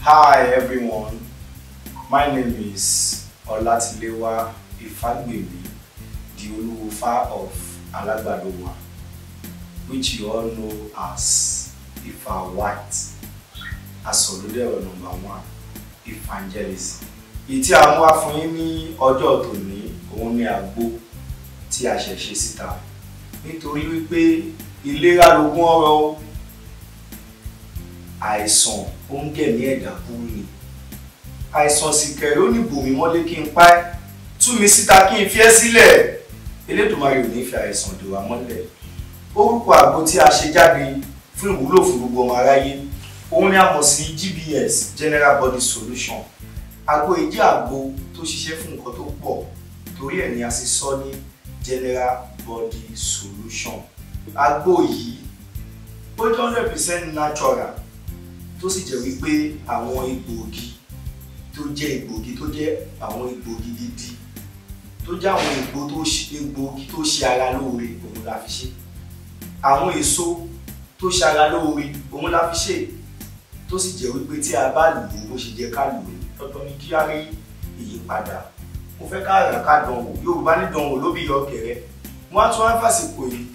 Hi everyone, my name is Ifá Iwori Meji, the Ifá of Alagbadowa, which you all know as Ifá White, Asoludero #1, evangelism. Ìtí a mú wá fún yín ní ọjọ́ tòní, òun ni àgbo tí a ṣẹ̀ ṣe síta. Nítorí wípé ìlera lògùn ọrọ̀, àìsàn ó ń gẹ̀mí ẹ̀dá kúrú ni. Àìsàn sì kẹ̀rẹ́ ó ní bòmí mọ́lé kí n pa ẹ́, tú mi síta kí n fi ẹ́ sílẹ̀. Elédùmarè ò ní fi àìsàn dè wá mọ́lẹ̀. Orúkọ àgbo tí a ṣe jáde fún ìwúlò fún gbogbo ọmọ aráyé, òun ni a mọ̀ sí GBS, General Body Solution. Àgbo yìí jẹ́ àgbo tó ṣiṣẹ́ fún nǹkan tó pọ̀, torí ẹ̀ ni a sì sọ ní General Body Solution. Àgbo yìí ó jẹ́ 100% natural, tó sì jẹ́ wípé àwọn egbòogi tó jẹ́ àwọn egbòogi gidi, tó jẹ́ àwọn egbòogi tó ṣe ara lóore, òun la fi ṣe. Àwọn èso tó ṣe ara lóore, òun la fi ṣe. Tó sì jẹ́ wípé tí a bá lò ó bó ṣe jẹ́ ká lò ó, dandan ni kí a rí ìyípadà. Mo fẹ́ ká rà ká dánwò, Yorùbá ní dánwò ló bí ọ̀kẹ́rẹ́. Mo á tún wá fàsìkò yìí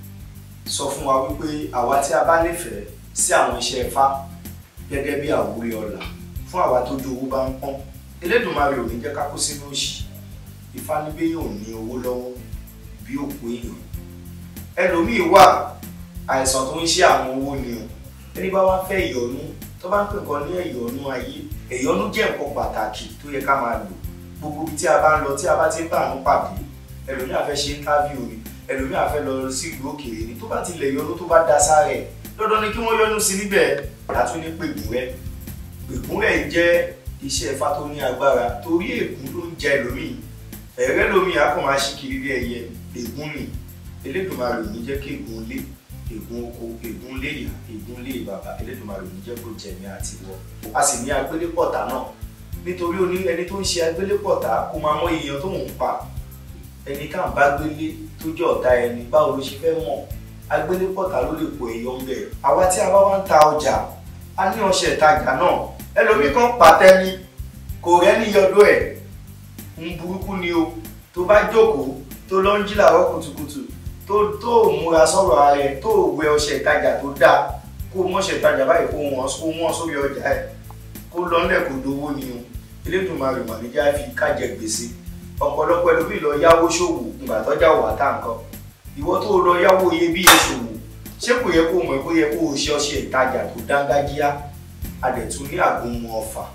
sọ fún wa wípé àwa tí a bá nífẹ̀ẹ́ sí àwọn iṣẹ́ Ifá gẹ́gẹ́ bí àwúrí ọlà, fún àwa tó ju owó bá ń pọ́n, Elédùmarè ò ní jẹ́ ká kó sínú òṣì. Ifá ní bí yóò ní owó lọ́wọ́ bí òkú èèyàn. Ẹlòmíì wà, àìsàn tó ń ṣe àwọn owó ni o. Ẹni bá wá fẹ́ ìyọnú, tó bá ń pè nǹkan ní ìyọnú ayé, ìyọnú jẹ́ nǹkan pàtàkì tó yẹ ká máa lò. Gbogbo ibi tí a bá ń lọ, tí a bá ti ń bá àánú pàdé, ẹlòmíì á fẹ́ ṣe interview ni, ẹlòmíì á fẹ́ lọ sí ìlú òkèèrè ni, tó bá ti lè yọnú tó bá dá sáré, dandan ni kí wọ́n yọnú sí níbẹ̀. Látún ní pègúnrẹ́. Pègúnrẹ́ jẹ́ iṣẹ́ Ifá tó ní agbára, torí ègún ló ń jẹ ẹlòmíì. Ẹ̀rẹ́ lómi á kàn máa ṣí kiri bí ẹyẹ, ègún ni. Elédùmarè ò ní jẹ́ kí ègún lé, ègún oko, ègún lé ìyá, ègún lé bàbá, Elédùmarè ò ní jẹ́ kó jẹ ní àtiwọ́. A sì ní agbélépọ̀tà náà, nítorí ẹni tó ń ṣe agbélépọ̀tà kó máa mọ èèyàn tó ń pa. Ẹni ká ń bá gbélé tó jẹ́ ọ̀tá ẹni, báwo ló ṣe fẹ́ mọ̀? Agbélépọ̀tà ló lè po èèyàn ń bẹ̀. Àwa tí a bá wá ń ta ọjà, a ní ọṣẹ ìtajà náà. Ẹlòmíì kan pàtẹ́ ni, kò rẹ́ni yọdọ̀ ẹ̀. Ń burúkú ni o. Tó bá jókòó, tó lọ ń jí làárọ̀ kùtùkùtù, tó múra sọ̀rọ̀ ara ẹ̀, tó wẹ ọṣẹ ìtajà tó dáa, kó mọ́ṣẹ ìtajà báyìí kó wọ́n sórí ọjà ẹ̀, kó lọ́nlẹ̀ kó dowó ni o. Elédùmarè mà ní já fi kájẹ gbèsè. Ọ̀pọ̀lọpọ̀ ẹlòmíì lọ yáwó ṣòwò ìgbà tọ́jà wà tá nǹkan. Ìwọ tó lọ yáwó iyebíye ṣòwò, ṣé kò yẹ kó mọ̀ kó yẹ kó o ṣe ọṣẹ ìtajà tó dángájíá? A dẹ̀ tún ní àgúnmu ọfà,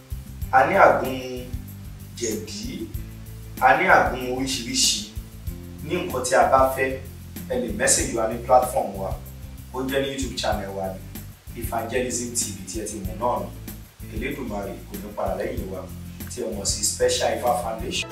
a ní àgúnmu jẹ̀dí, a ní àgúnmu oríṣiríṣi. Ní nǹkan tí a bá fẹ́, ẹ lè mẹ́sẹ̀jì wa ní platform wa, ó jẹ́ ní YouTube channel wa ní Evangelism TV tí ẹ ti mọ̀ náà ni. Elédùmarè kò ní padà lẹ́yìn wa, tí ẹ mọ̀ sí Special Ifá Foundation.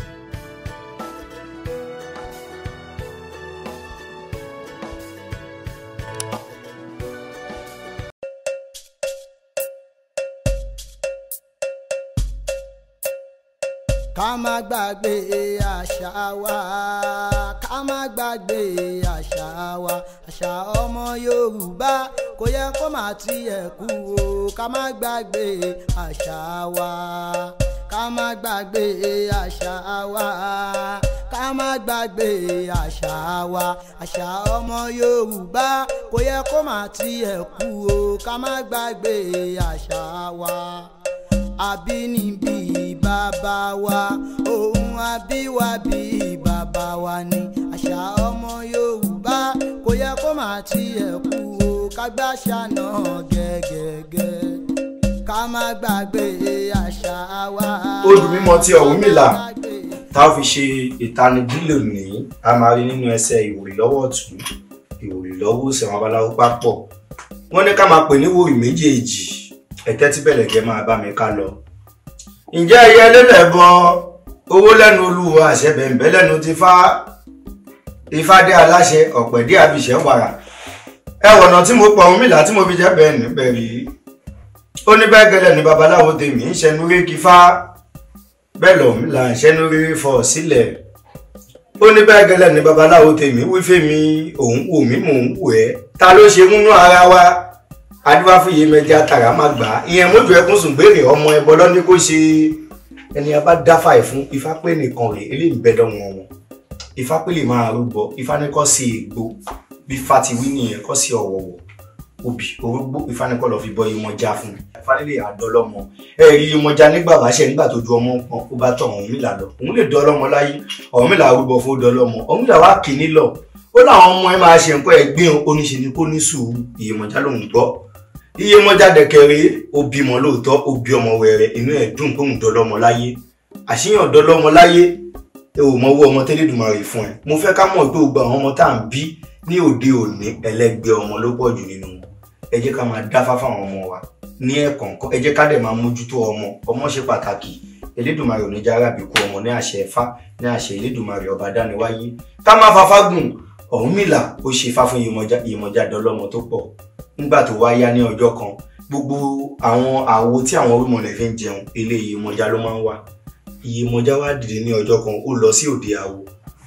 Ká má gbàgbé àṣà wa, ká má gbàgbé àṣà wa, àṣà ọmọ Yorùbá kò yẹ kó má tiẹ̀ kú o. Ká má gbàgbé àṣà wa, ká má gbàgbé àṣà wa, ká má gbàgbé àṣà wa, àṣà ọmọ Yorùbá kò yẹ kó má tiẹ̀ kú o. Ká má gbàgbé àṣà wa. Àbínibí bàbá wa, ohun àbíwábí bàbá wa ni. Àṣà ọmọ Yorùbá kò yẹ kó má tiẹ̀ kú o. Ká gbàṣà náà gẹ́gẹ́gẹ́, ká má gbàgbé àṣà wa. Odù mímọ́ ti Orunmila tá a fi ṣe ìtanijí lónìí, a máa rí nínú ẹsẹ̀ ìwòrì lọ́wọ́ ọ̀tún, ìwòrì lọ́wọ́ òsì, àwọn babaláwo papọ̀. Wọ́n ní ká máa pè ní ìwòrì méjèèjì. Ẹ̀tẹ́ tí bẹ̀lẹ̀gẹ́ máa bá mi ká lọ. Ǹjẹ́ ẹyẹ lélẹ̀ bọ owó lẹ́nu olúwa, àṣẹ bẹ̀m̀bẹ́ lẹ́nu ti fá. Ifá dé aláṣẹ, ọ̀pẹ̀ dé àbíṣẹ́ wàrà. Ẹwọ̀nà tí mo pọ̀ Orunmila tí mo fi jẹ́ bẹ́ẹ̀ níbẹ̀ rí. Ó ní bẹ́ẹ̀ gẹ́lẹ́ ní babaláwo tèmi ń ṣẹnu rí kí fá. Bẹ́ẹ̀ l'Orunmila ń ṣẹnu rí fọ̀ sílẹ̀. Ó ní bẹ́ẹ̀ gẹ́lẹ́ ní babaláwo tèmi wí fèmí, òun wò mí mò ń wò ẹ́. Ta ló ṣe múnú ara wa? adúbá fún Iyemoja àtàrà má gbà ìyẹn mójú ẹkún sùn gbére ọmọ ẹbọ lọ́ní kó ṣe ẹni a bá dáfà ẹ̀ fún Ifá pé nìkan rè eléyìí bẹ́ẹ̀ dán wọn Ifá pé lè máa rúbọ Ifá ní kọ́ sí ègbò bí Ifá ti wí nìyẹn kọ́ sí ọ̀wọ̀wọ̀ obì orógbó Ifá ní kọ́ lọ fi bọ Iyemoja fún Ifá nílé àdọ́lọ́mọ rí Iyemoja nígbà wáṣẹ nígbà tó ju ọmọ kan ó bá tọ̀ Orunmila lọ òun lè dọ́lọ́mọ láyé Orunmila rúbọ fún dọ́lọ́mọ Orunmila wá kì í nílọ ó láwọn ọmọ ẹ máa ṣe nǹkan ẹgbẹ́ oníṣe ni kó ní sùúrù Iyemoja lòun gbọ́ Iyemoja dẹ̀kẹ̀rẹ́ ó bímọ lóòótọ́ ó bí ọmọ wẹ̀rẹ̀ inú ẹ̀ dùn pé òun dọ́lọ́mọ láyé àṣìyàn dọ́lọ́mọ láyé ẹ ò mọwọ́ ọmọ tẹ́lẹ̀dùmarè fún ẹ mo fẹ́ ká mọ̀ pé gbogbo àwọn ọmọ tá à ń bí ní òde òní ẹlẹ́gbẹ́ ọmọ ló pọ̀ jù nínú wọn ẹ jẹ́ ká máa dáfá fáwọn ọmọ wa ní ẹ̀kọ̀ọ̀kan ẹ jẹ́ ká dẹ̀ máa mójútó ọmọ ṣe pàtàkì Elédùmarè ò ní já rábì kú ọmọ ní àṣẹ Ifá ní àṣẹ Elédùmarè ọba dániwáyé ká má fafá gùn Orunmila ó ṣe fá fún Iyemoja dọ́lọ́mọ tó pọ̀ nígbà tó wáyá ní ọjọ́ kan gbogbo àwọn àwo tí àwọn orúmọlẹ̀ fi ń jẹun ilé Iyemoja ló máa ń wà Iyemoja wá dìde ní ọjọ́ kan ó lọ sí òde àwo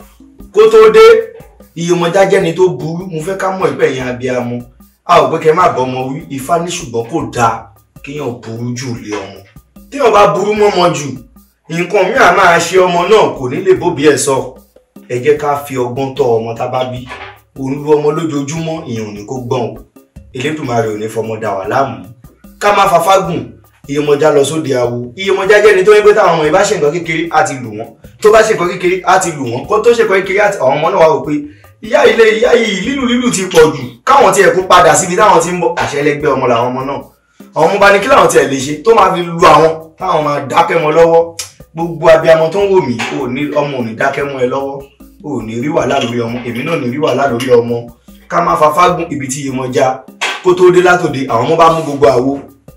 kó tó dé Iyemoja jẹ́ni tó burú mo fẹ́ ká mọ̀ ìpẹ́ yẹn abiyamọ a ò pé kẹ́ má bọ́ ọmọ wí Ifá ní ṣùgbọ́n kò dáa kéèyàn burú jù lé ọmọ téèyàn bá burú mọ́mọ jù nǹkan mìíràn máa ṣe ọmọ náà kò ní lè bóbi ẹ̀ sọ ẹ jẹ́ ká fi ọgbọ́n tọ́ ọmọ tá bá bí òun lu ọmọ lójoojúmọ́ ìyẹn ò ní kó gbọ́n o Elédùmarè ò ní fọmọ dà wà láàmú ká má fafá gùn Iyemoja lọ sóde àwo Iyemoja jẹ́ni tó ń gbé táwọn ọmọ ìbá ṣe nǹkan kékeré á ti lù wọ́n tó bá ṣe nǹkan kékeré á ti lù wọ́n kó tó ṣe nǹkan kékeré àwọn ọmọ náà wá wò pé ìyá yìí lílù ti pọ̀ jù káwọn tiẹ̀ kó padà síbi táwọn ti ń bọ̀ àṣẹ ẹlẹgbẹ́ ọmọ làwọn ọmọ náà àwọn ọmọ bá ní kí làwọn tiẹ̀ lè ṣe tó máa fi lu àwọn táwọn máa dákẹ́ mọ́ lọ́wọ́ gbogbo abiyamọ tó ń wò mí ọmọ ò ní dákẹ́ mọ́ ẹ lọ́wọ́ ò ní rí wàhálà lórí ọmọ èmi náà ní rí wàhálà lórí ọmọ ká má fafá gùn ibi tí Iyemoja kó tó dé látòde àwọn ọmọ bá mú gbogbo àwo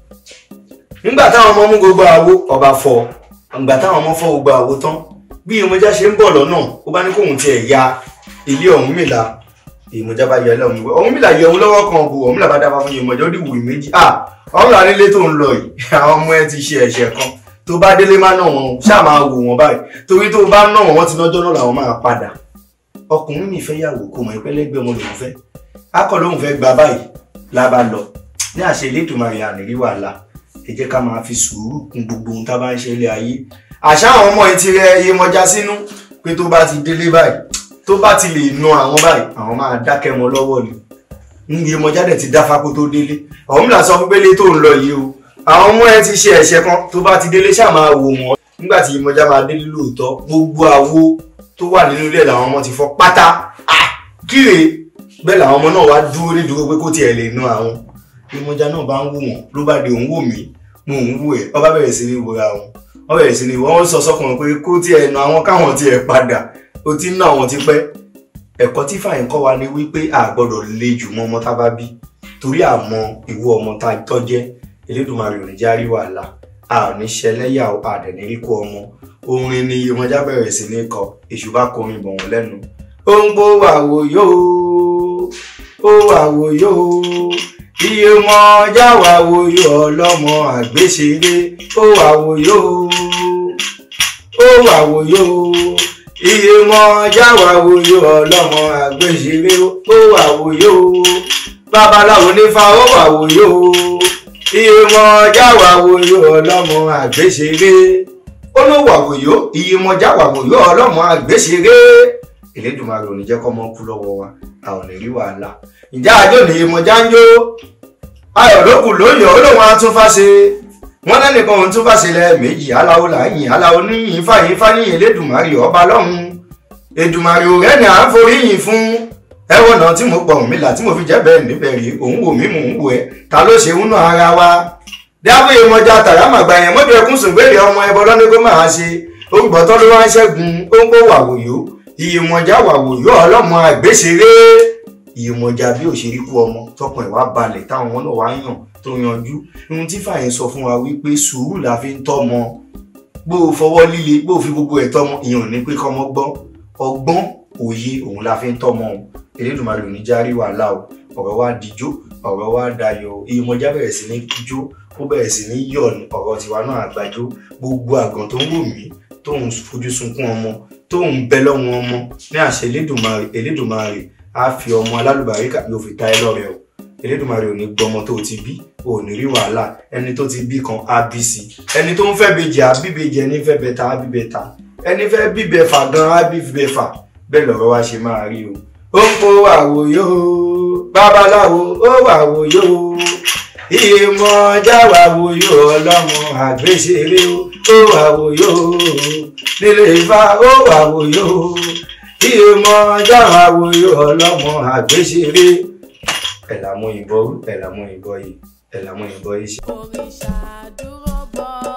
nígbà táwọn ọmọ mú gbogbo àwo ọba fọ́ nígbà táwọn ọmọ fọ́ gbogbo àwo tán bí Iyemoja ṣe ń bọ̀ lọ́nà ó bá ní kóhun tiẹ̀ ya ilé Orunmila Iyemoja bá yẹ lọ́hùn ìwé Orunmila yẹ òun lọ́wọ́ kan bò Orunmila bá dábàá fún Iyemoja ó dì wùí méjì Orunmila nílé tó ń lọ yìí àwọn ọmọ ẹ ti ṣe ẹ̀ṣẹ̀ kan tó bá délé má nà wọn ṣáà máa wò wọn báyìí torí tó bá nà wọn ti lọ́jọ́ náà làwọn máa padà ọkùnrin mi fẹ́ yàwó kò mọ̀ ìpẹ́lẹ́gbẹ́ ọmọ lòun fẹ́ akọ lóhun fẹ́ gba báyìí lábá lọ ní àṣẹ Elédùmarè ànírí wàhálà ẹ jẹ́ ká máa fi sùúrù kún gbogbo ohun tá bá ń ṣe ilé ayé àṣà àwọn ọmọ yìí ti rẹ Iyemoja sínú pé tó bá ti délé báyìí tó bá ti lè nu àwọn báyìí àwọn máa dákẹ́ wọn lọ́wọ́ ni Iyemoja dẹ̀ ti dáfá kó tó délé Orunmila sọ fún pélé tó ń lọ yìí o àwọn ọmọ ẹ ti ṣe ẹ̀ṣẹ̀ kan tó bá ti délé ṣáà máa wò wọ́n nígbà tí Iyemoja máa délé lóòótọ́ gbogbo àwo tó wà nínú ilé làwọn ọmọ ti fọ́ pátá kíre bẹ́ẹ̀ làwọn ọmọ náà wá dúró ní dúró pé kó tiẹ̀ lè nu àwọn Iyemoja náà bá ń wò wọ́n ló bá di òun wò mí mo ń wò ẹ̀ ọba bẹ̀rẹ̀ sí ní wòra wọn wọ́n bẹ̀rẹ̀ sí ní wọ́n sọ sọ́kùnrin pé kó tiẹ̀ nu àwọn káwọn tiẹ̀ padà ó ti ń ná àwọn ti pẹ́ ẹ̀kọ́ tí Ifá kọ́ wa ni wípé a gbọ́dọ̀ le jù mọ́ ọmọ tá bá bí torí àmọ́ ìwọ ọmọ tá tọ́jẹ́ Elédùmarè ò ní járí wàhálà a ò ní ṣẹlẹ́yà àdẹ̀ ní rí kó ọmọ orin ni Iyemoja bẹ̀rẹ̀ sí ní kọ èṣù bá kọrin bọ̀ wọ́n lẹ́nu ó ń gbó àwò yóò ó àwò yóò Iyemoja wàwò yóò ọlọ́mọ àgbéṣeré ó àwò yóò ó àwò yóò Iyemoja wàwò yóò ọlọ́mọ àgbéṣeré ó àwò yóò babaláwo nífà ó wàwò yóò Iyemoja wàwò yóò ọlọ́mọ àgbéṣeré ó ló wàwò yóò Iyemoja wàwò yóò ọlọ́mọ àgbéṣeré Elédùmarè ò ní jẹ́ kọ́mọ kú lọ́wọ́ wa a ò ní rí wàhálà ìjà àjò ní Iyemoja ń jó ayọ̀ lókù lóyọ̀ ó lóun atúnfà ṣe wọ́n lẹ́nìkan òun túnfà ṣe lẹ́ẹ̀mejì aláwo làyìn aláwo níyìn fàyín fáníyìn Elédùmarè ọba lọ́hùn Èdùmarè ò rẹ́ni à ń forí yìn fún ẹwọ́n náà tí mo pọ̀ Orunmila tí mo fi jẹ́ bẹ́ẹ̀ níbẹ̀ rí òun wò mí mò ń wò ẹ́ ta ló ṣe ń nà ara wa dábò Iyemoja àtàrà màgbà yẹn mọ́jọ ẹkún sùn gbére ọmọ ẹbọ lọ́ní kó máa ṣe orúgbọ́tọ́ ló wá ń ṣẹ́gun ó ń kó wàwòyó Iyemoja wàwòyó ọlọ́mọ àgbéṣeré Iyemoja bí òṣèré kú ọmọ tọkàn ìwà balẹ̀ táwọn ọmọ náà wá yàn tó yanjú ohun tí Ifá sọ fún wa wípé sùúrù la fi ń tọ́mọ bó o fọwọ́ líle bó o fi gbogbo ẹ̀ tọ́mọ ìyàn ní pé kọ́mọ gbọ́n ọgbọ́n òye òun la fi ń tọ́mọ Elédùmarè ò ní járí wàhálà o ọ̀rọ̀ wa dijó ọ̀rọ̀ wa dayọ̀ Iyemoja bẹ̀rẹ̀ sí ní jó ó bẹ̀rẹ̀ sí ní yọ̀ ọ̀rọ̀ tiwa náà àgbájó gbogbo àgàn tó ń wò mí tó ń fojú sunkún ọmọ tó ń bẹ lọ́wọ́ ọmọ ní àṣẹ Elédùmarè á fi ọmọ alálùbáríkà yóò fi ta ẹ lọ́rẹ o Elédùmarè ò ní gbọmọ tó ti bí ò ní rí wàhálà ẹni tó ti bí kan á bí sí ẹni tó ń fẹ́ bèjì á bí bèjì ẹni fẹ́ bẹta á bí bẹta ẹni fẹ́ bí bẹfà gan á bí bẹfà bẹ́ẹ̀ lọ̀rọ̀ wa ṣe máa rí o. Ó ń kó àwòyó babaláwo ó wàwòyó Iyemoja wàwòyó ọlọ́mọ àgbéṣeré ó wàwòyó nílé Ifá ó wàwòyó Iyemoja wàwòyó ọlọ́mọ àgbéṣeré. Ẹ̀làmú ìbọ̀ yìí ẹ̀làmú ìbọ̀ yìí ṣe. Òrìṣà dúró bọ̀.